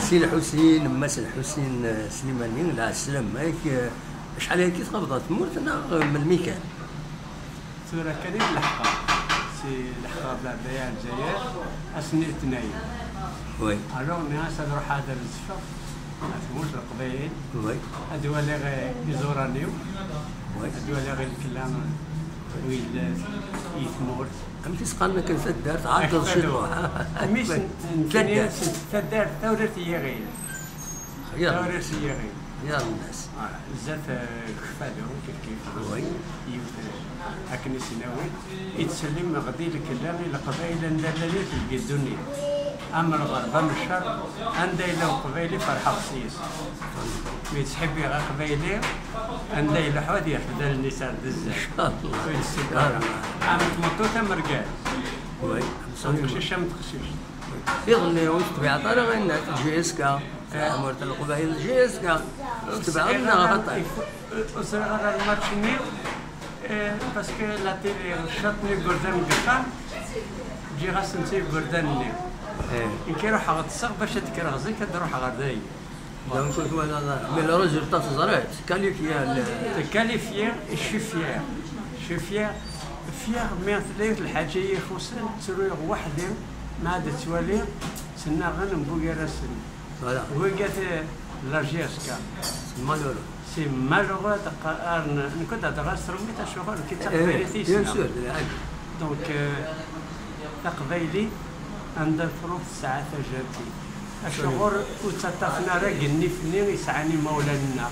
السي الحسين ماس الحسين سليماني لا السلام مايك شحال هكي تقبضت تموت من الميكان صورة كريم الحقا سي الحقا بيع الجزائر أسني اثنين وي الو الناس نروح هذا الزفاف ما تموت القبائل وي هذو اللي غير يزورانيو وي هذو اللي غير الكلام ويل يثمور أمتى سقالنا كان سدارت عاد الشروع مش تدار ثورة يغيل يلا ثورة يغيل يا الناس بزاف كفادو كيف وي هكني سناوي يتسلم غادي الكلام الى قبائل ندلالي في الدنيا اما الغرب اما الشرق عندها الى قبائلي فرحه خصيص مي تحبي غير قبائلي عندها الى حوادي يحفظ النساء بزاف ان شاء الله عملت مطوطه مرقال وي متخشيش متخشيش يغني وتبع طريق الناس جي اس كا عمرت القبائل جي اس كا تبع لنا غطي وصل على الماتش نيو باسكو لا تيلي شاطني قردان قطع جي غاسنتي قردان نيو إن كيروح على التصاغ باش تكره زي كتروح على غرداي دونك كنت وانا من الريزولتا تزرعت كاليفيا كاليفيا شوفيا شوفيا فيها مي ثلاث الحاجه يخصن تروح وحده ما عاد توالي سنا غنم بويا راسن فوالا هو قالت لاجيسكا مالورو سي مالورو تقارن نكون هذا سرمي تاع الشغل كي تقبيلي بيان سور دونك تقبيلي عندها ظروف ساعات جاتي الشغل وتتفنا راك النفني يسعني مولانا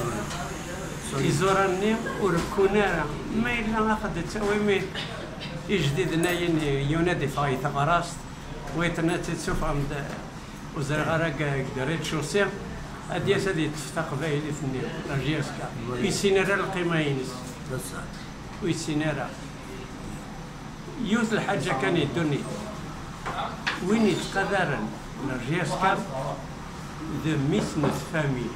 يزورني وركونا ما إلا ناخذ تسوي مي يجددنا ينادي فاي ثغراست ويتناتي تشوف عند وزير غراك دريت شوسير هادي سادي تستقبل الاثنين راجيسكا يسينرا القيمه ينس ويسينرا يوث الحاجه كان يدوني وين يتقدرن راجيسكا ذا ميسنس فاميلي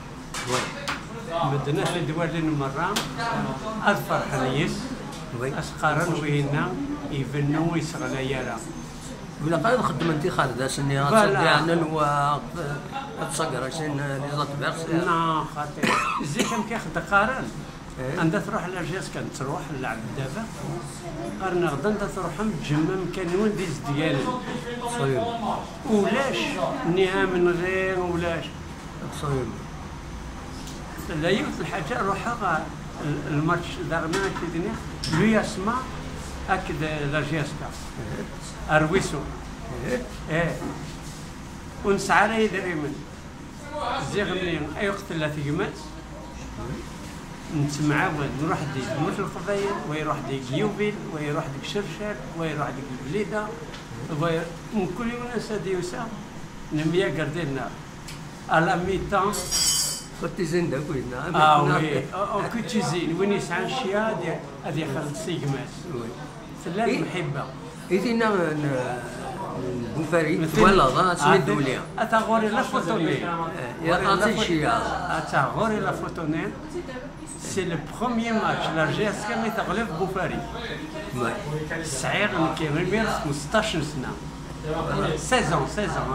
مدنا في دوالين مرة أظفر حنيس أسقارن وينا يفنوا ويسغلا يرى ولا قاعد نخدم انت خالد سني غتصدي عنا الوقت تصقر عشان ليزات بيرس نا خاطر زي كم كياخد قارن عندها تروح لجاس كانت تروح للعب دابا قارنا غدا انت تروح تجمم كان وين ديز ديالي صايب ولاش نهام من غير ولاش صايب لا يوث الحاجة روحها الماتش دار ما كيدني لو يسمع أكد لاجيسكا أرويسو ونسعى له يدري من زيغني أي وقت لا تيمات نتمعاود نروح ديك موت القبايل ويروح ديك يوبيل ويروح ديك شرشر ويروح ديك البليدة من كل يوم ناس يوسع نميا قردينا على ميتان فتيزين داك وينا وي او كوتيزين وين يسعى الشيا هذه خلط سيغماس ثلاث محبه ايدينا بوفاري ولا سمي الدوليه اتا غوري لا فوتوني يا قاصي الشيا اتا غوري لا فوتوني سي لو بروميير ماتش لا جي اس كان تغلب بوفاري الصعير كيمير 15 سنه 16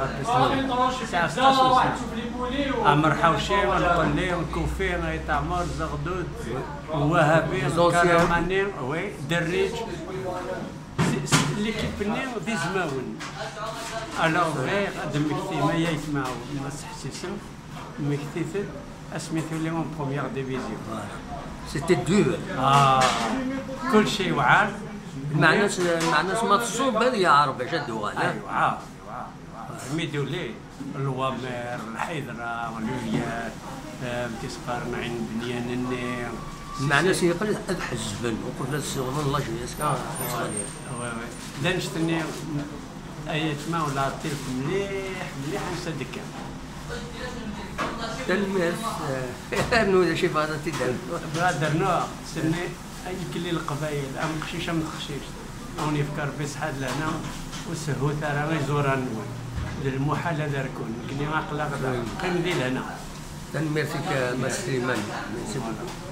عمر حوشي والقلي والكوفي يتعمر زغدود وهابي كرماني وي دريج ليكيب ني دي زماون الوغ غير دمكتي ما يسمعوا ما تحسسهم مكتيفد اسميتو ليهم بروميير ديفيزيون سيتي دور كل شيء وعار معناش ما تصوب هذه عربة شدوا ايوا عارف ميدو لي الوامر الحيدرة والوليات تسقارن عين بنيان النير معناش يقل حزبا وقلنا الصغر الله جيسكا لا نشتني اي تما ولا طيف مليح نصدق تلمس نو شي فاضي تدار بهذا النوع سني اي كلي القبايل ام خشيشه من خشيش راني يفكر بسحاد لهنا والسهو ترى ما يزوران للمحال هذا ركون كني عقله غدا قيم ديال هنا تنميرتك مسلمان